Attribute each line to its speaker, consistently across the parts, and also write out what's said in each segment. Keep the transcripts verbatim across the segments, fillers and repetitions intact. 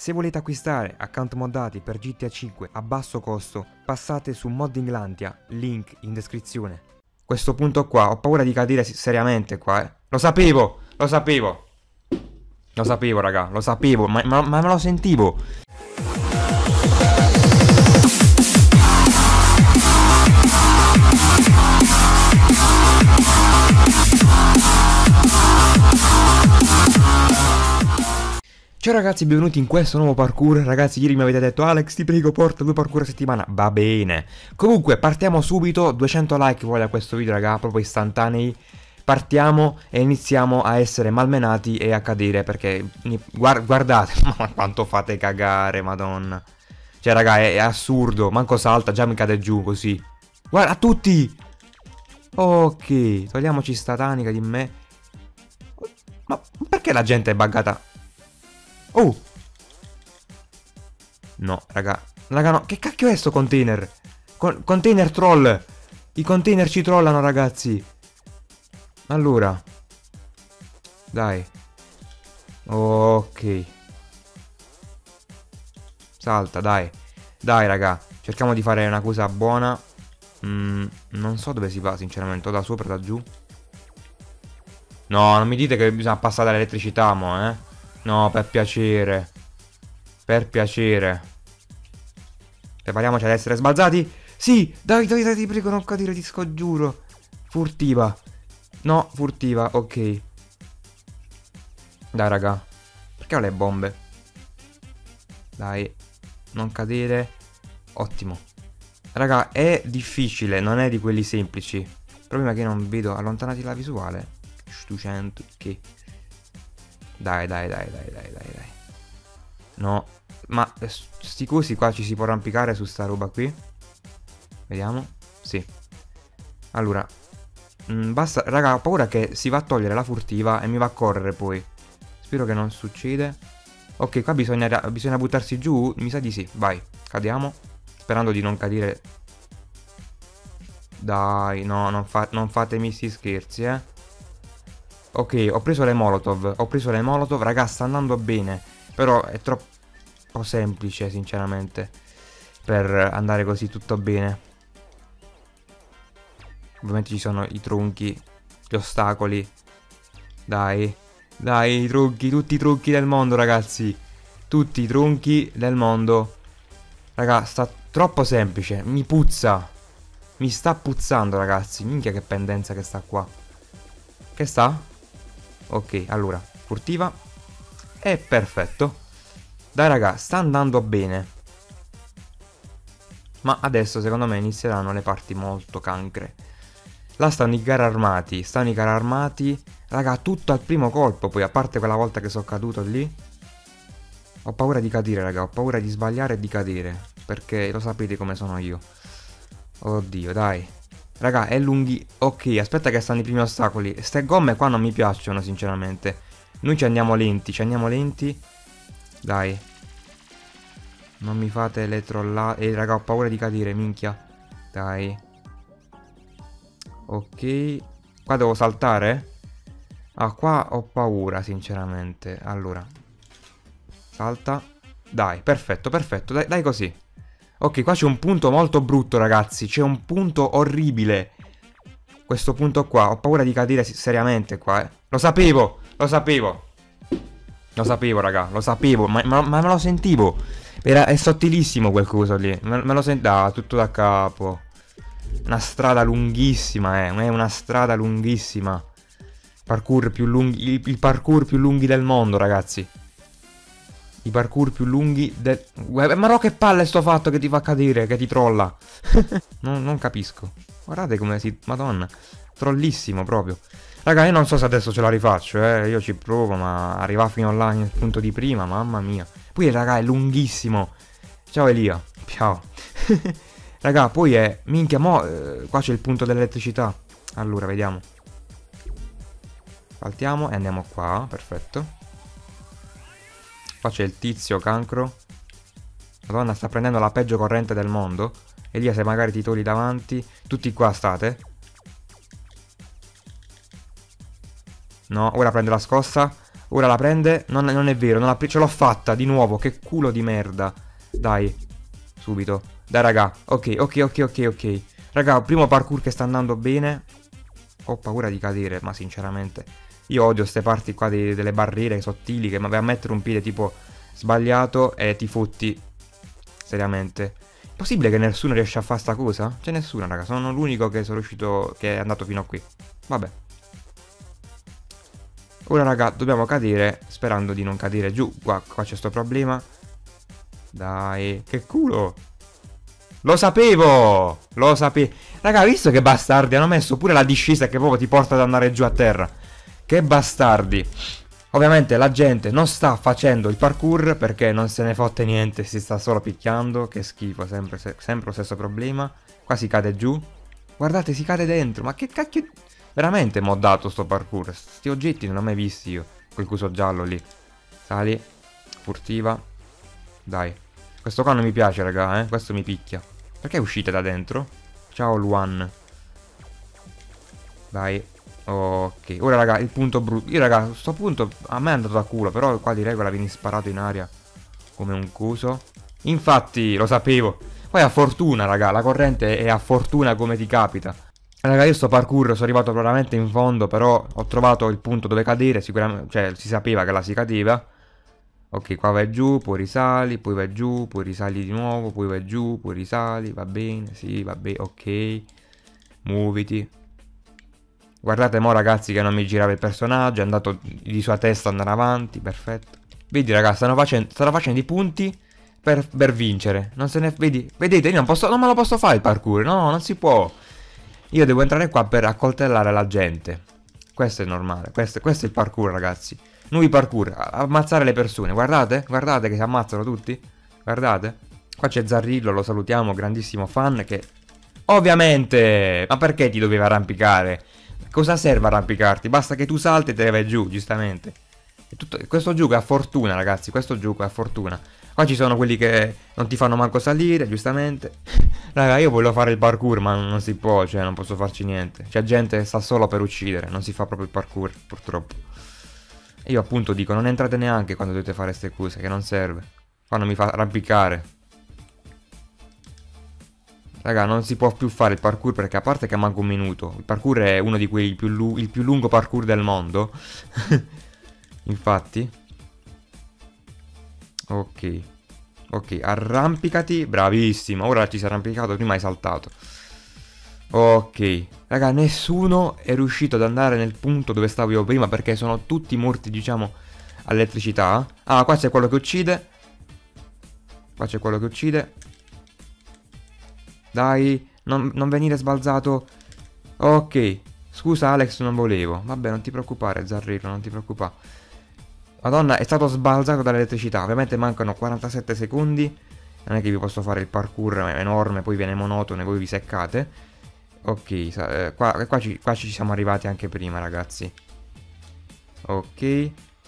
Speaker 1: Se volete acquistare account moddati per G T A cinque a basso costo, passate su Moddinglandia, link in descrizione. Questo punto qua, ho paura di cadere seriamente qua, eh. Lo sapevo, lo sapevo. Lo sapevo, raga, lo sapevo, ma, ma, ma me lo sentivo. Ciao ragazzi, benvenuti in questo nuovo parkour. Ragazzi, ieri mi avete detto Alex, ti prego, porta due parkour a settimana. Va bene. Comunque, partiamo subito. duecento like voglio a questo video, raga, proprio istantanei. Partiamo e iniziamo a essere malmenati e a cadere, perché guard guardate, ma quanto fate cagare, madonna. Cioè, raga, è, è assurdo. Manco salta, già mi cade giù così. Guarda, a tutti. Ok, togliamoci sta tanica di me. Ma perché la gente è buggata? Oh! No, raga. Raga, no. Che cacchio è sto container? Con container troll. I container ci trollano, ragazzi. Allora. Dai. Ok. Salta, dai. Dai, raga. Cerchiamo di fare una cosa buona. Mm, non so dove si va, sinceramente. O da sopra o da giù. No, non mi dite che bisogna passare dall'elettricità, mo, eh. No, per piacere. Per piacere. Prepariamoci ad essere sbalzati. Sì, dai, dai, dai, ti prego, non cadere, ti scongiuro. Furtiva. No, furtiva, ok. Dai, raga. Perché ho le bombe? Dai, non cadere. Ottimo. Raga, è difficile, non è di quelli semplici. Il problema è che non vedo. Allontanati la visuale. Stucento, che... Dai, dai, dai, dai, dai, dai, dai. No, ma sti cosi qua ci si può arrampicare su sta roba qui? Vediamo. Sì. Allora, mh, basta, raga, ho paura che si va a togliere la furtiva e mi va a correre poi. Spero che non succede. Ok, qua bisogna, bisogna buttarsi giù. Mi sa di sì, vai, cadiamo. Sperando di non cadere. Dai, no, non, fa non fatemi sti scherzi, eh. Ok, ho preso le molotov, ho preso le molotov, raga, sta andando bene. Però è troppo semplice, sinceramente, per andare così tutto bene. Ovviamente ci sono i tronchi, gli ostacoli. Dai, dai, i tronchi, tutti i tronchi del mondo, ragazzi. Tutti i tronchi del mondo. Raga, sta troppo semplice, mi puzza. Mi sta puzzando, ragazzi. Minchia che pendenza che sta qua. Che sta? Ok, allora, furtiva. E perfetto. Dai, raga, sta andando bene. Ma adesso, secondo me, inizieranno le parti molto cancre. Là stanno i carri armati. Stanno i carri armati. Raga, tutto al primo colpo. Poi, a parte quella volta che sono caduto lì. Ho paura di cadere, raga. Ho paura di sbagliare e di cadere. Perché lo sapete come sono io. Oddio, dai. Raga, è lunghi... Ok, aspetta che stanno i primi ostacoli. Ste gomme qua non mi piacciono, sinceramente. Noi ci andiamo lenti, ci andiamo lenti. Dai. Non mi fate le trollate. Eh, raga, ho paura di cadere, minchia. Dai. Ok. Qua devo saltare? Ah, qua ho paura, sinceramente. Allora. Salta. Dai, perfetto, perfetto. Dai, dai così. Ok, qua c'è un punto molto brutto, ragazzi. C'è un punto orribile. Questo punto qua. Ho paura di cadere seriamente qua, eh. Lo sapevo, lo sapevo. Lo sapevo, raga, lo sapevo. Ma, ma, ma me lo sentivo. Era, è sottilissimo quel coso lì. Me, me lo sentivo. Ah, tutto da capo. Una strada lunghissima, eh. È una strada lunghissima. Parkour più lunghi. Il, il parkour più lunghi del mondo, ragazzi. I parkour più lunghi del... Ma no, che palle sto fatto che ti fa cadere, che ti trolla. non, non capisco. Guardate come si... Madonna. Trollissimo proprio. Raga, io non so se adesso ce la rifaccio, eh. Io ci provo, ma arriva fino là nel punto di prima, mamma mia. Poi, raga, è lunghissimo. Ciao Elia. Ciao. Raga, poi è... Minchia, mo... Eh, qua c'è il punto dell'elettricità. Allora, vediamo. Saltiamo e andiamo qua. Perfetto. Qua c'è il tizio cancro. Madonna, sta prendendo la peggio corrente del mondo. Elia, se magari ti togli davanti. Tutti qua state. No, ora prende la scossa. Ora la prende. Non, non è vero, non la ce l'ho fatta di nuovo. Che culo di merda. Dai. Subito. Dai raga. Ok, ok, ok, ok, ok. Raga, primo parkour che sta andando bene. Ho paura di cadere, ma sinceramente io odio queste parti qua di, delle barriere sottili che mi vai a mettere un piede tipo sbagliato e ti fotti. Seriamente. È possibile che nessuno riesce a fare sta cosa? C'è nessuno, raga. Sono l'unico che sono riuscito, che è andato fino a qui. Vabbè. Ora, raga, dobbiamo cadere sperando di non cadere giù. Qua, qua c'è sto problema. Dai, che culo. Lo sapevo! Lo sapevo. Raga, visto che bastardi hanno messo pure la discesa che proprio ti porta ad andare giù a terra. Che bastardi. Ovviamente la gente non sta facendo il parkour perché non se ne fotte niente, si sta solo picchiando. Che schifo, sempre, se sempre lo stesso problema. Qua si cade giù. Guardate, si cade dentro. Ma che cacchio... Veramente moddato sto parkour. Sti oggetti non l'ho mai visti io. Quel coso giallo lì. Sali. Furtiva. Dai. Questo qua non mi piace, raga, eh. Questo mi picchia. Perché uscite da dentro? Ciao Luan. Dai. Ok. Ora raga il punto brutto. Io raga a sto punto a me è andato da culo. Però qua di regola vieni sparato in aria come un coso. Infatti lo sapevo. Poi a fortuna raga. La corrente è a fortuna come ti capita. Raga io sto parkour sono arrivato veramente in fondo. Però ho trovato il punto dove cadere. Sicuramente. Cioè si sapeva che la si cadeva. Ok, qua vai giù, poi risali, poi vai giù, poi risali di nuovo, poi vai giù, poi risali, va bene, sì, va bene, ok. Muoviti. Guardate mo ragazzi che non mi girava il personaggio, è andato di sua testa andare avanti, perfetto. Vedi ragazzi, stanno facendo, stanno facendo i punti per, per vincere. Non se ne... Vedi, vedete, io non, posso, non me lo posso fare il parkour, no, non si può. Io devo entrare qua per accoltellare la gente. Questo è normale, questo, questo è il parkour ragazzi. Nuovi parkour, ammazzare le persone, guardate, guardate che si ammazzano tutti, guardate. Qua c'è Zarrillo, lo salutiamo, grandissimo fan che... Ovviamente, ma perché ti dovevi arrampicare? Cosa serve arrampicarti? Basta che tu salti e te ne vai giù, giustamente. È tutto... Questo gioco è a fortuna ragazzi, questo gioco è a fortuna. Qua ci sono quelli che non ti fanno manco salire, giustamente. Raga, io voglio fare il parkour, ma non si può, cioè non posso farci niente. C'è gente che sta solo per uccidere, non si fa proprio il parkour, purtroppo. E io appunto dico, non entrate neanche quando dovete fare queste cose, che non serve. Qua non mi fa arrampicare. Raga, non si può più fare il parkour perché a parte che manca un minuto. Il parkour è uno di quei più lu il più lungo parkour del mondo. Infatti. Ok. Ok, arrampicati. Bravissimo. Ora ti sei arrampicato, prima hai saltato. Ok. Raga, nessuno è riuscito ad andare nel punto dove stavo io prima perché sono tutti morti, diciamo, all'elettricità. Ah, qua c'è quello che uccide. Qua c'è quello che uccide. Dai, non, non venire sbalzato. Ok. Scusa Alex, non volevo. Vabbè, non ti preoccupare, Zarrillo, non ti preoccupare. Madonna, è stato sbalzato dall'elettricità. Ovviamente mancano quarantasette secondi. Non è che vi posso fare il parkour enorme, poi viene monotono e voi vi seccate. Ok, eh, qua, qua, ci, qua ci siamo arrivati anche prima, ragazzi. Ok.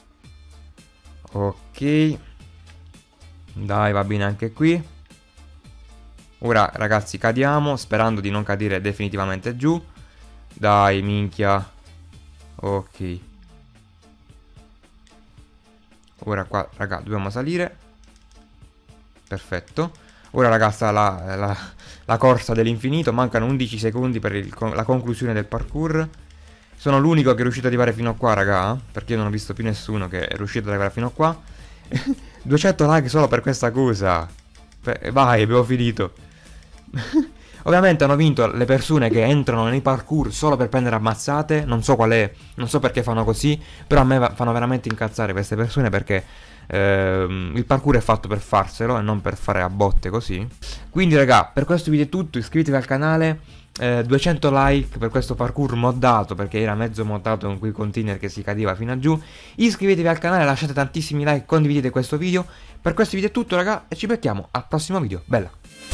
Speaker 1: Ok. Dai, va bene anche qui. Ora, ragazzi, cadiamo, sperando di non cadere definitivamente giù. Dai, minchia. Ok. Ora qua, raga, dobbiamo salire. Perfetto. Ora ragazzi la, la, la corsa dell'infinito. Mancano undici secondi per il, la conclusione del parkour. Sono l'unico che è riuscito ad arrivare fino a qua raga. Perché io non ho visto più nessuno che è riuscito ad arrivare fino a qua. duecento like solo per questa cosa. Vai, abbiamo finito. Ovviamente hanno vinto le persone che entrano nei parkour solo per prendere ammazzate. Non so qual è, non so perché fanno così. Però a me fanno veramente incazzare queste persone perché ehm, il parkour è fatto per farselo e non per fare a botte così. Quindi raga, per questo video è tutto. Iscrivetevi al canale, eh, duecento like per questo parkour moddato, perché era mezzo moddato con quei container che si cadeva fino a giù. Iscrivetevi al canale, lasciate tantissimi like, condividete questo video. Per questo video è tutto raga e ci becchiamo al prossimo video. Bella!